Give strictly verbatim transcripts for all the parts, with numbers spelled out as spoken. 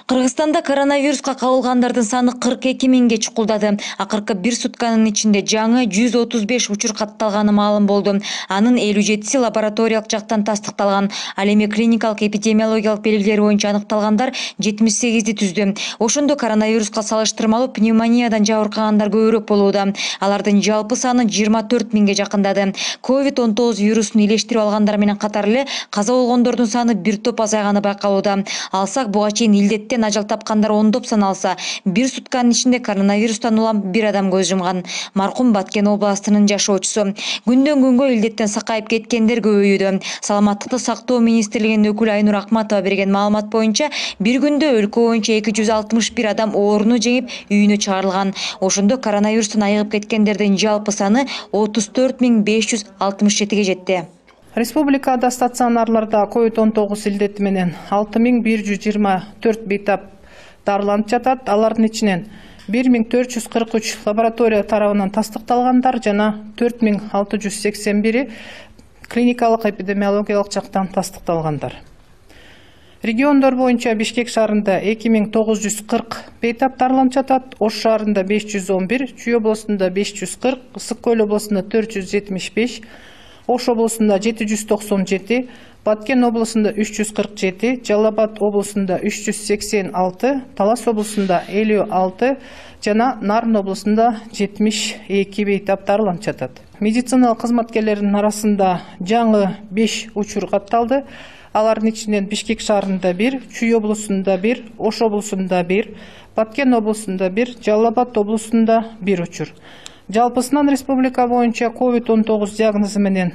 Кыргызстанда коронавируска кабылгандардын саны кырк эки миңге чукулдады. Акыркы бир сутканын ичинде жаңы жүз отуз беш учур катталганы маалым болду. Анын элүү жетиси лабораториялык жактан тастыкталган. Ал эми клиникалык эпидемиологиялык белгилер боюнча аныкталгандар жетимиш сегизди түздү. Ошондо коронавируска салыштырмалуу пневмониядан жабыркагандар көбүрөөк болууда. Алардын жалпы саны жыйырма төрт миңге жакындады. ковид он тогуз вирусун илештирип алгандар менен катар эле каза болгондордун саны бир топ азайганы байкалууда. Алсак буга чейин илдеттен ажал тапкандар ондоп саналса, бир сутканын ичинде коронавирустан улам бир адам көз жумган. Маркум Баткен областынын жашоочусу. Күндөн күнгө илдеттен сакайып кеткендер көбөйүүдө. Саламаттыкты сактоо министрлигинин өкүлү Айнур Акматова берген маалымат боюнча, бир күндө өлкө боюнча эки жүз алтымыш бир адам ооруну жеңип үйүнө чыгарылган. Ошондо коронавирустан айыгып кеткендердин жалпы саны отуз төрт миң беш жүз алтымыш жетиге жетти. Республикада стационарларда ковид он тогуз илдети менен алты миң бир жүз жыйырма төрт бейтап дарыланып жатат. Алардын ичинен бир миң төрт жүз кырк үч лаборатория тарабынан тастыкталгандар жана төрт миң алты жүз сексен бири клиникалык эпидемиологиялык жактан тастыкталгандар. Региондор боюнча Бишкек шаарында эки миң тогуз жүз кырк бейтап дарыланып жатат. Ош шаарында беш жүз он бир, Чүй облусунда беш жүз кырк, Ысык Көл облусунда төрт жүз жетимиш беш, Ош облусунда жети жүз токсон жети, Баткен облусунда үч жүз кырк жети, Жалал Абад облусунда үч жүз сексен алты, Талас облусунда элүү алты жана Нарын облусунда жетимиш эки бейтап дарыланып жатат. Медициналык кызматкерлердин арасында жаңы беш учур катталды. Алардын ичинен Бишкек шаарында бир, Чүй облусунда бир, Ош облусунда бир, Баткен облусунда бир, Жалал Абад облусунда бир учур. Жалпысынан республика боюнча ковид он тогуз диагнозу менен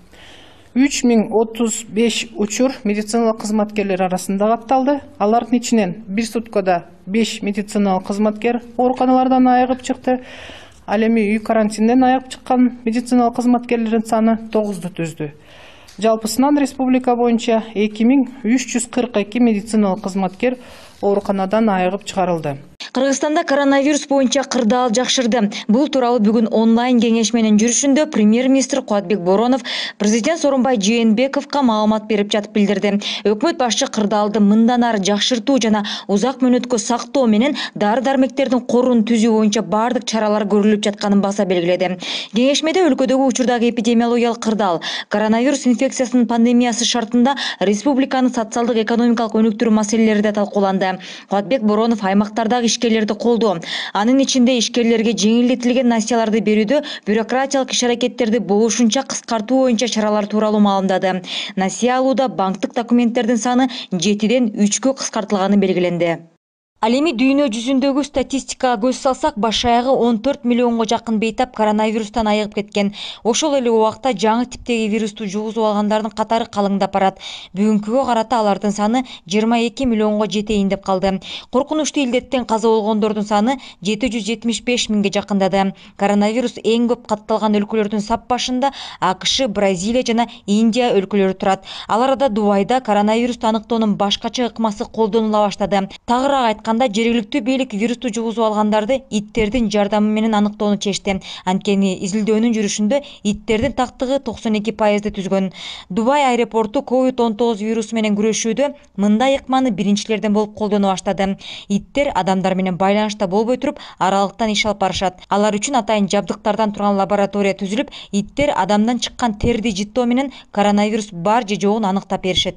үч миң отуз беш учур медициналык кызматкерлер арасында катталды. Алардын ичинен бир суткада беш медициналык кызматкер ооруканалардан айыгып чыкты. Ал эми үй карантинден айыгып чыккан медициналык кызматкерлердин саны тогузду түздү. Жалпысынан республика боюнча эки миң үч жүз кырк эки медициналык кызматкер ооруканадан айыгып чыгарылды. Кыргызстанда коронавирус боюнча кырдаал жакшырды. Бул тууралуу бүгүн онлайн кеңеш менен жүрүшүндө премьер-министр Кубатбек Боронов президент Сооронбай Жээнбековго маалымат берип жатып билдирди. Өкмөт башчы кырдаалды мындан ары жакшыртуу жана узак мөөнөткө сактоо менен дары-дармектердин корун түзүү боюнча бардык чаралар көрүлүп жатканын баса белгиледи. Кеңешмеде өлкөдөгү учурдагы эпидемиологиялык кырдаал, коронавирус инфекциясынын пандемиясы шартында республиканын социалдык экономикалык өнүктүрүү маселелери да талкууланды. Кубатбек Боронов аймактардагы ишкерлерди колдоо, анын ичинде ишкерлерге жеңилдетилген насияларды берүүдө бюрократиялык иш-аракеттерди болушунча кыскартуу боюнча чаралар тууралуу маалымдады. Насия алууда банктык документтердин саны жетиден үчкө кыскартылганы белгиленди. Ал эми дүйнө жүзүндөгү статистикага көз салсак, баш аягы он төрт миллионго жакын бейтап коронавирустан айыгып кеткен. Ошол эле убакта жаңы типтеги вирусту жугузуп алгандардын катары калыңдап барат. Бүгүнкүгө карата алардын саны жыйырма эки миллионго жетейин деп калды. Коркунучтуу илдеттен каза болгондордун саны жети жүз жетимиш беш миңге жакындады. Коронавирус эң көп катталган өлкөлөрдүн сап башында АКШ, Бразилия жана Индия өлкөлөрү турат. Ал арада Дубайда коронавирусту аныктоонун башкача ыкмасы колдонула баштады. Тагыраак айтканда, жергиликтүү бийлик вирусту жугузуп алгандарды иттердин жардамы менен аныктоону чечти. Анткени изилдөөнүн жүрүшүндө иттердин тактыгы токсон эки пайызды түзгөн. Дубай аэропорту ковид он тогуз вирусу менен күрөшүүдө мындай ыкманы биринчилерден болуп колдоно баштады. Иттер адамдар менен байланышта болбой туруп аралыктан иш алып барышат. Алар үчүн атайын жабдыктардан турган лаборатория түзүлүп, иттер адамдан чыккан терди жыттоо менен коронавирус бар же жогун аныктап беришет.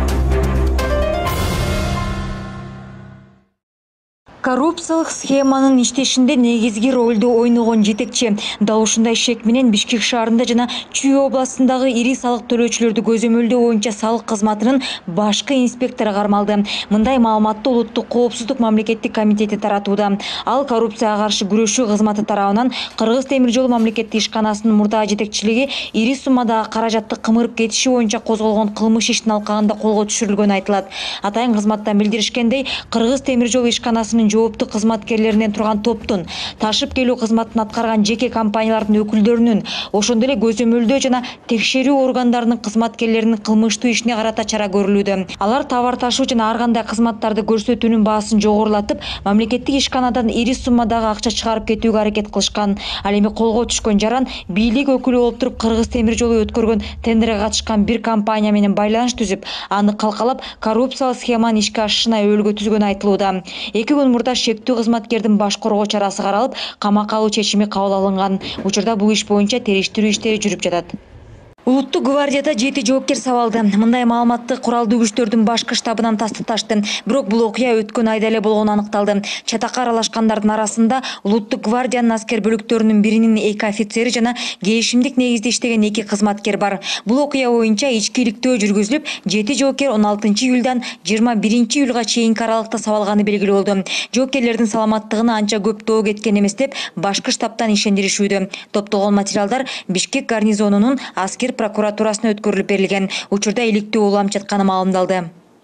Коррупциялык схеманын иштешинде негизги ролду ойногон жетекчи. Дал ушундай шек менен Бишкек шаарында жана Чүй областындагы ири салык төлөөчүлөрдү көзөмөлдөө боюнча салык кызматынын башкы инспектору кармалды. Мындай маалыматты Улуттук коопсуздук мамлекеттик комитети таратууда. Ал коррупцияга каршы күрөшүү кызматы тарабынан Кыргыз темир жол мамлекеттик ишканасынын мурдагы жетекчилиги ири суммадагы каражатты кымырып кетиши боюнча козголгон кылмыш иштин алкагында колго түшүрүлгөнү айтылат. Атайын кызматтан билдиришкендей, Кыргыз темир жол ишканасынын жоопту кызматкерлеринен турган топтун, ташып келүү кызматын аткарган жеке компаниялардын өкүлдөрүнүн, ошондой эле көзөмөлдөө жана текшерүү органдарынын кызматкерлеринин кылмыштуу ишине карата чара көрүлүүдө. Алар товар ташуу жана ар кандай кызматтарды көрсөтүүнүн баасын жогорулатып, мамлекеттик ишканадан ири суммадагы акча чыгарып кетүүгө аракет кылышкан. Ал эми колго түшкөн жаран бийлик өкүлү болуп туруп Кыргыз темир жолу өткөргөн тендерге катышкан бир компания менен байланыш түзүп, аны калкалап коррупциялык схеманын ишке ашышына өбөлгө түзгөнү айтылууда. Эки күн мурда шектүү кызматкердин баш коргоо чарасы каралып, камакка алуу чечими кабыл алынган. Учурда бул иш боюнча териштирүү иштери жүрүп жатат. Улуттук гвардияда жети жоопкер сабалды. Мындай маалыматты куралдуу күчтөрдүн башкы штабынан тастыкташты. Бирок бул окуя өткөн айда эле болгону аныкталды. Чатакка аралашкандардын арасында Улуттук гвардиянын аскер бөлүктөрүнүн биринин эки офицери жана келишимдик негизде иштеген эки кызматкер бар. Бул окуя боюнча ички иликтөө жүргүзүлүп, жети жоопкер он алтынчы июлдан жыйырма биринчи июлга чейинки аралыкта сабалганы белгилүү болду. Жоопкерлердин саламаттыгына анча көп доо кеткен эмес деп башкы штабтан ишендиришүүдө. Топтолгон материалдар Бишкек гарнизонунун аскер прокуратурасына өткөрүлүп берилген. Учурда иликтөө улам жатканы маалымдалды.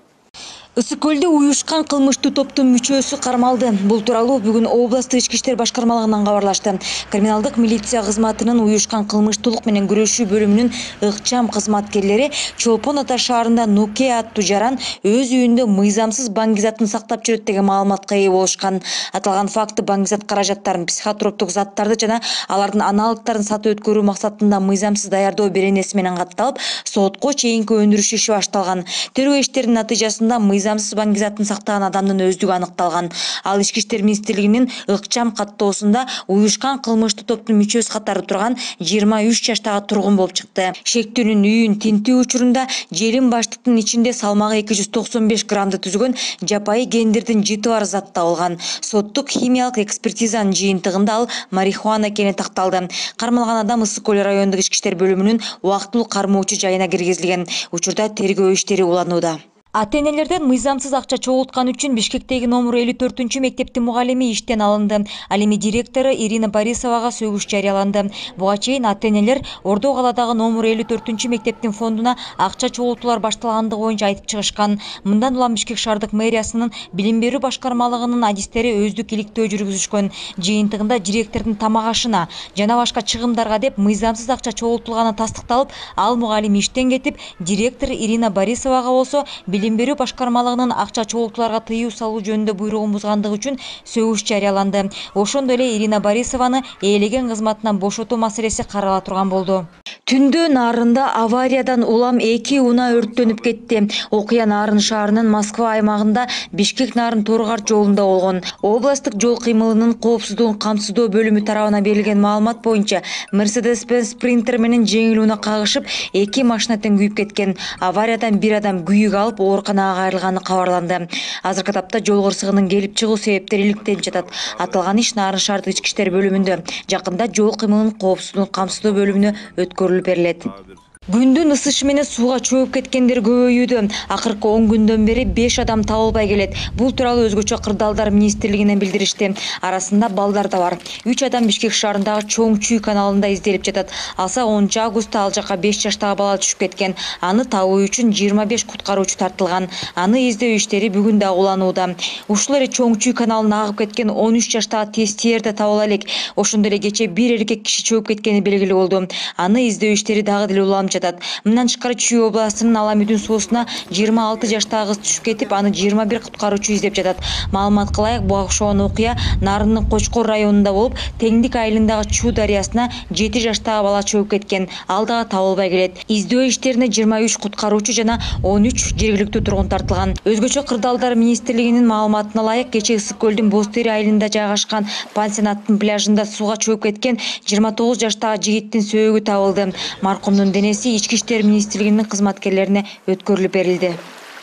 Ысык көлдө уюшкан кылмыштуу топтун мүчөсү кармалды. Бул тууралуу бүгүн областтык ички иштер башкармалыгынан кабарлашты. Криминалдык милиция кызматынын уюшкан кылмыштуулук менен күрөшүү бөлүмүнүн ыкчам кызматкерлери Чолпон Ата шаарында Нуке аттуу жаран өз үйүндө мыйзамсыз баңгизатын сактап жүрөт деген маалыматка ээ болушкан. Аталган факты баңгизат каражаттарын, психотроптук заттарды жана алардын аналогдорун сатып өткөрүү максатында мыйзамсыз даярдоо беренеси менен катталып, сотко чейинки өндүрүш иши башталган. Терүү иштеринин натыйжасында мыйзамсыз баңгизатын сактаган адамдын өздүгү аныкталган. Ал Ички иштер министрлигинин ыкчам каттоосунда уюшкан кылмыштуу топтун мүчөсү катары турган жыйырма үч жаштагы тургун болуп чыкты. Шектүүнүн үйүн тинтүү учурунда желим баштыктын ичинде салмагы эки жүз токсон беш граммды түзгөн жапайы гендердин жыты бар зат табылган. Соттук химиялык экспертизанын жыйынтыгында ал марихуана экени такталды. Кармалган адам Ысык көл райондук ички иштер бөлүмүнүн убактылуу кармоочу жайына киргизилген. Учурда тергөө иштери уланууда. Ата-энелерден мыйзамсыз акча чогулткан үчүн Бишкектеги номер элүү төртүнчү мектептин мугалими иштен алынды. Ал эми директору Ирина Борисовага сөгүш жарыяланды. Буга чейин ата-энелер Ордо калаадагы номер элүү төртүнчү мектептин фондуна акча чогултуулар башталгандыгы боюнча айтып чыгышкан. Мындан улам Бишкек шаардык мэриясынын билим берүү башкармалыгынын адистери өздүк иликтөө жүргүзүшкөн. Жыйынтыгында директордун тамак ашына жана башка чыгымдарга деп мыйзамсыз акча чогултулганы тастыкталып, ал мугалим иштен кетип, директор Ирина Борисовага болсо билим берүү башкармалыгынын акча чогултууларга тыюу салуу жөнүндө буйругун бузгандыгы үчүн сөгүш жарыяланды. Ошондой эле Ирина Борисованы ээлеген кызматынан бошотуу маселеси карала турган болду. Түндө Нарында авариядан улам эки унаа өрттөнүп кетти. Окуя Нарын шаарынын Москва аймагында Бишкек Нарын Торгар жолунда болгон. Областтык жол кыймылынын коопсуздугун камсыздоо бөлүмү тарабынан берилген маалымат боюнча Mercedes-Benz Sprinter менен жеңил унаа кагышып, эки машина тең күйүп кеткен. Авариядан бир адам күйүк алып ооруканага кайрылганы кабарланды. Азыркы тапта жол кырсыгынын келип чыгуу себептери иликтенип жатат. Аталган иш Нарын шаардык ички иштер бөлүмүндө жакында жол кыймылынын коопсуздугун камсыздоо бөлүмүнө өткөрүлүп берилет. Күндүн ысышы менен сууга чөгүп кеткендер көбөйүүдө. Акыркы он күндөн бери беш адам табылбай келет. Бул тууралуу өзгөчө Кырдаалдар министрлигинен билдиришти. Арасында балдар да бар. үч адам Бишкек шаарындагы Чоң Чүй каналында изделип жатат. Алса онунчу августта ал жака беш жаштагы бала түшүп кеткен. Аны табуу үчүн жыйырма беш куткаруучу тартылган. Аны издөө иштери бүгүн да уланууда. Ушул эле Чоң Чүй каналына агып кеткен он үч жаштагы тестиер да табыла элек. Ошондой эле кече бир эркек киши чөгүп кеткени белгилүү болду. Аны издөө иштери дагы деле уланып жатат. Мындан тышкары Чүй областынын Аламүдүн суусуна жыйырма алты жаштагы кыз түшүп кетип, аны жыйырма бир куткаруучу издеп жатат. Маалымат кылайык, буга окшогон окуя Нарындын Кочкор районунда болуп, Теңдик айылындагы Чүү дарыясына жети жаштагы бала чөгүп кеткен. Ал дагы табылбай келет. Издөө иштерине жыйырма үч куткаруучу жана он үч жергиликтүү тургун тартылган. Өзгөчө Кырдаалдар министрлигинин маалыматына ылайык, кече Ысык көлдүн Бостери айылында жайгашкан пансионаттын пляжында сууга чөгүп кеткен жыйырма тогуз жаштагы жигиттин сөөгү табылды. Маркумдун денеси Ички иштер министрлигинин кызматкерлерине өткөрүлүп берилди.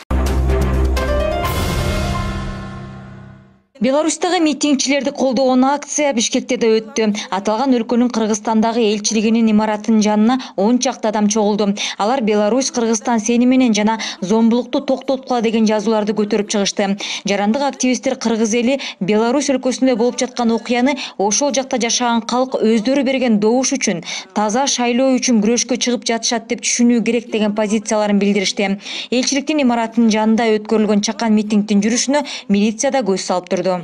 Беларустагы митингчилерди колдогон акция Бишкекте да өттү. Аталган өлкөнүн Кыргызстандагы элчилигинин имаратынын жанына он чакты адам чогулду. Алар Беларусь Кыргызстан сени менен жана зомбулукту токтоткула деген жазууларды көтөрүп чыгышты. Жарандык активисттер Кыргыз эли Беларусь өлкөсүндө болуп жаткан окуяны ошол жакта жашаган калк өздөрү берген добуш үчүн, таза шайлоо үчүн күрөшкө чыгып жатышат деп түшүнүү керек деген позицияларын билдиришти. Элчиликтин имаратынын жанында өткөрүлгөн чакан митингдин жүрүшүнө милиция да көз салып турду.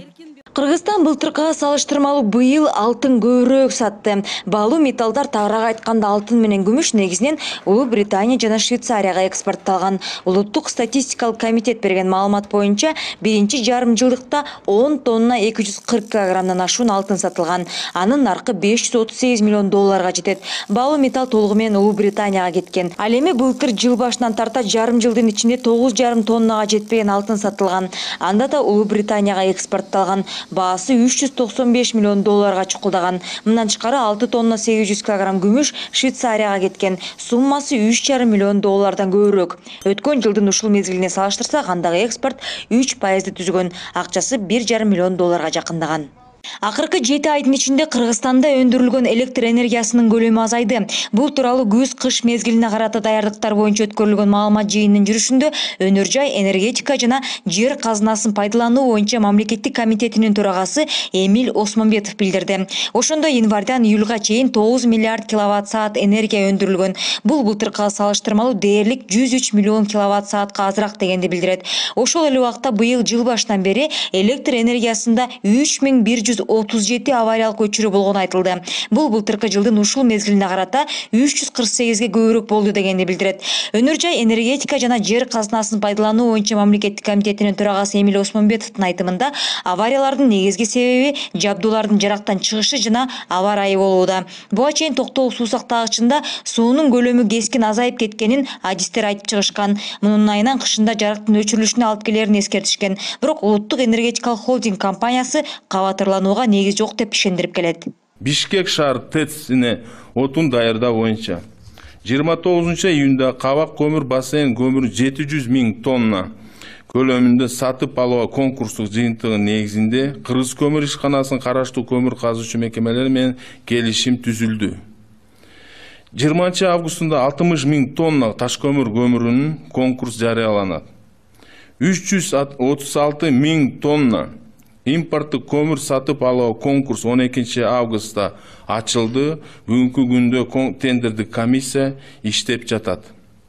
Кыргызстан былтыркыга салыштырмалуу быйыл алтын көбүрөөк сатты. Баалуу металлдар тагыраак айтканда алтын менен күмүш негизинен Улуу Британия жана Швейцарияга экспортталган. Улуттук статистикалык комитет берген маалымат боюнча биринчи жарым жылдыкта он тонна эки жүз кырк килограммдан ашуун алтын сатылган. Анын наркы беш жүз отуз сегиз миллион долларга жетет. Баалуу металл толугу менен Улуу Британияга кеткен. Ал эми былтыр жыл башынан тарта жарым жылдын ичинде тогуз жарым тоннага жетпеген алтын сатылган. Анда да Улуу Британияга экспортталган. Баасы үч жүз токсон беш миллион долларга чукулдаган. Мындан тышкары алты тонна сегиз жүз килограмм күмүш Швейцарияга кеткен. Суммасы үч жарым миллион доллардан көбүрөөк. Өткөн жылдын ушул мезгилине салыштырсак, андагы экспорт үч пайызды түзгөн. Акчасы бир жарым миллион долларга жакындаган. Акыркы жети айдын ичинде Кыргызстанда өндүрүлгөн электр энергиясынын көлөмү азайды. Бул тууралуу күз-кыш мезгилине карата даярдыктар боюнча өткөрүлгөн маалымат жыйынынын жүрүшүндө Өнөр жай, энергетика жана жер казынасын пайдалануу боюнча мамлекеттик комитетинин төрагасы Эмиль Осмонбетов билдирди. Ошондо январдан июлга чейин тогуз миллиард киловатт саат энергия өндүрүлгөн. Бул былтыркыга салыштырмалуу дээрлик жүз үч миллион киловатт саатка азыраак дегенди билдирет. Ошол эле убакта быйыл жыл башынан бери электр энергиясында үч миң бир жүз отуз жети авариялык өчүрүү болгону айтылды. Бул былтыркы жылдын ушул мезгилине карата үч жүз кырк сегизге көбүрөөк болду дегенди билдирет. Өнөр жай, энергетика жана жер казынасын пайдалануу боюнча мамлекеттик комитетинин төрагасы Эмиль Осмонбетовдун айтымында авариялардын негизги себеби жабдуулардын жарактан чыгышы жана аба ырайы болууда. Буга чейин токтогул суу сактагычында суунун көлөмү кескин азайып кеткенин адистер айтып чыгышкан. Мунун айынан кышында жарыктын өчүрүлүшүнө алып келерин эскертишкен. Бирок улуттук энергетикалык холдинг компаниясы кабатырланууга негиз жок деп ишендирип келет. Бишкек шаар ТЭЦ-ине отун даярдоо боюнча жыйырма тогузунчу июнда Кабак көмүр бассейн көмүрү жети жүз миң тонна көлөмүндө сатып алууга конкурстук жыйынтыгы негизинде Кыргыз көмүр ишканасын караштуу көмүр казуучу мекемелер менен келишим түзүлдү. жыйырманчы августунда алтымыш миң тонна таш көмүр көмүрүнүн конкурс жарыяланат. үч жүз отуз алты миң тонна импорттук көмүр сатып алуу конкурс он экинчи августта ачылды. Бүгүнкү күндө тендердик комиссия иштеп жатат.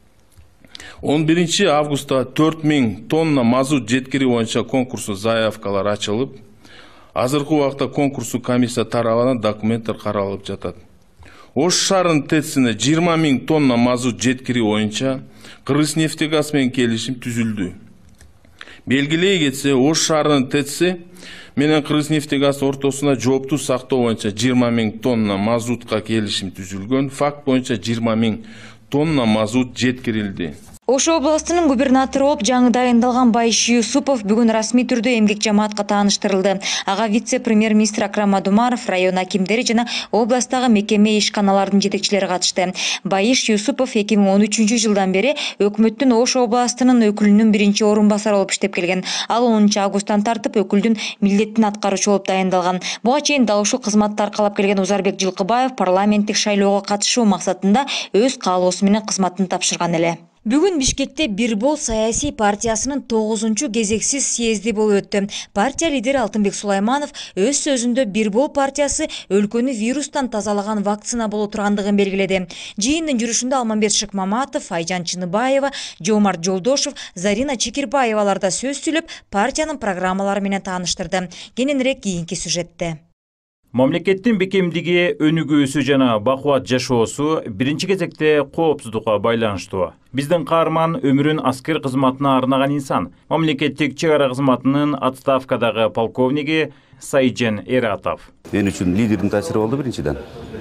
он биринчи августта төрт миң тонна мазут жеткирүү боюнча конкурстук заявкалар ачылып, азыркы убакта конкурстук комиссия тарабынан документтер каралып жатат. Ош шаарынын ТЭЦ-ине жыйырма миң тонна мазут жеткирүү боюнча Кыргызнефтегаз менен келишим түзүлдү. Белгилей кетсе, Ош шаарынын ТЭЦ менен Кыргызнефтегаз ортосуна жоопту сактоо боюнча жыйырма миң тонна мазутка келишим түзүлгөн. Факт боюнча жыйырма миң тонна мазут жеткирилди. Ош областынын губернатору болуп жаңы дайындалган Байыш Юсупов бүгүн расмий түрдө эмгек жамаатка тааныштырылды. Ага вице-премьер-министр Акрам Адумаров, район акимдери жана областагы мекеме ишканалардын жетекчилери катышты. Байыш Юсупов эки миң он үчүнчү жылдан бери өкмөттүн Ош областынын өкүлүнүн биринчи орун басары болуп иштеп келген. Ал онунчу августтан тартып өкүлдүн милдетин аткаруучу болуп дайындалган. Буга чейин дал ушул кызматты аркалап келген Узарбек Жылкыбаев парламенттик шайлоого катышуу максатында өз каалоосу менен кызматын тапшырган эле. Бүгүн Бишкекте Бирбол саясий партиясынын тогузунчу кезексиз съезди болуп өттү. Партия лидери Алтынбек Сулайманов өз сөзүндө Бирбол партиясы өлкөнү вирустан тазалаган вакцина боло тургандыгын белгиледи. Жыйындын жүрүшүндө Алмамбет Шыкмаматов, Айжан Чыныбаева, Жомарт Жолдошов, Зарина Чекирбаевалар да сөз сүйлөп, партиянын программалары менен тааныштырды. Кененирээк кийинки сюжетте. Мамлекеттин бекемдиги, өнүгүүсү жана бакубат жашоосу биринчи кезекте коопсуздукка байланыштуу. Биздин каарман өмүрүн аскер кызматына арнаган инсан, мамлекеттик чек ара кызматынын отставкадагы полковниги Сайжен Эратов. Мен үчүн лидердин таасири болду биринчиден.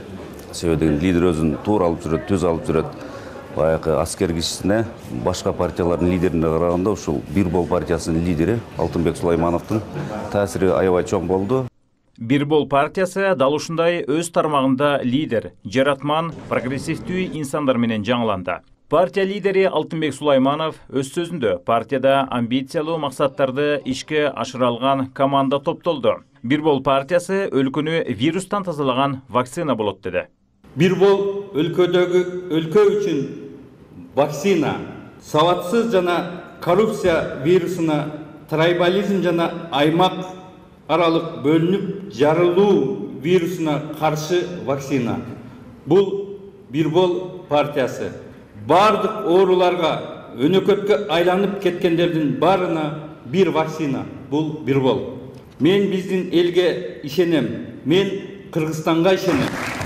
Себеби лидер өзүн туура алып жүрөт, түз алып жүрөт. Баягы аскер кишисине башка партиялардын лидерине караганда ушул Бирбол партиясынын лидери Алтынбек Сулаймановдун таасири аябай чоң болду. Бирбол партиясы дал ушундай өз тармагында лидер, жаратман, прогрессивдүү инсандар менен жаңыланды. Партия лидери Алтынбек Сулайманов өз сөзүндө партияда амбициялуу максаттарды ишке ашыра алган команда топтолду. Бирбол партиясы өлкөнү вирустан тазалаган вакцина болот деди. Бирбол өлкөдөгү өлкө үчүн вакцина, сабатсыз жана коррупция вирусуна, трайбализм жана аймак аралык бөлүнүп жарылуу вирусуна каршы вакцина. Бул Бирбол партиясы бардык ооруларга, өнөкөткө айланып кеткендердин барына бир вакцина. Бул Бирбол. Мен биздин элге ишенем. Мен Кыргызстанга ишенем.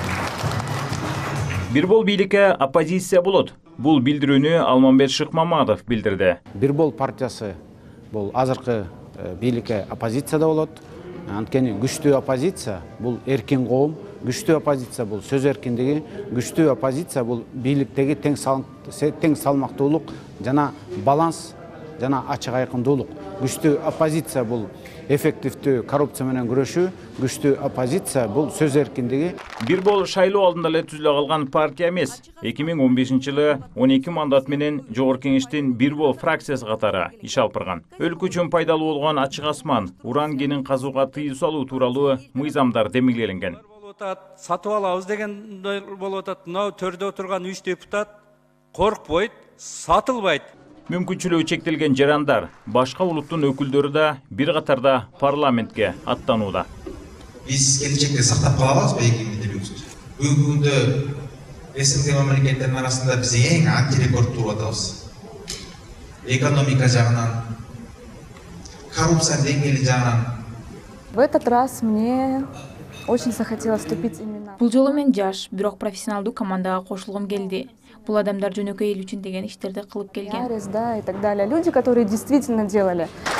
Бир бол бийликке оппозиция болот. Бул билдирүүнү Алмамбет Шыкмаматов билдирди. Бир бол партиясы бул азыркы бийликке оппозицияда болот. Анткени күчтүү оппозиция бул эркин коом, күчтүү оппозиция бул сөз эркиндиги, күчтүү оппозиция бул бийликтеги тең тең салмактуулук жана баланс жана ачык айкындуулук. Күчтүү оппозиция бул эффективдүү коррупция менен күрөшүү, күчтүү оппозиция бул сөз эркиндиги. Бир бол шайлоо алдында эле түзүлө калган партия эмес. эки миң он бешинчи жылы он эки мандат менен Жогорку Кеңештин бир бол фракциясы катары иш алып барган. Өлкө үчүн пайдалуу болгон ачык асман, уран кенин казууга тыюу салуу тууралуу мыйзамдар демилгеленген. Сатып алабыз дегендер болуп атат. Мына төрдө отурган үч депутат коркпойт, сатылбайт. Мүмкүнчүлүгү чектелген жарандар, башка улуттун өкүлдөрү да бир катарда парламентке аттанууда. Биз келечекте сактап калабызбы эки миң элүүнчү? Бүгүнкү күндө СНГ мамлекеттеринин арасында биз эң антирекорд туруп атабыз. Экономика жагынан, коррупция деңгээли жагынан. В этот раз мне очень захотелось вступить именно. Бул жолу мен жаш, бирок профессионалдуу командага кошулгум келди. Бул адамдар жөнөкөй эл үчүн деген иштерди кылып келген. Да, и так далее. Люди, которые действительно делали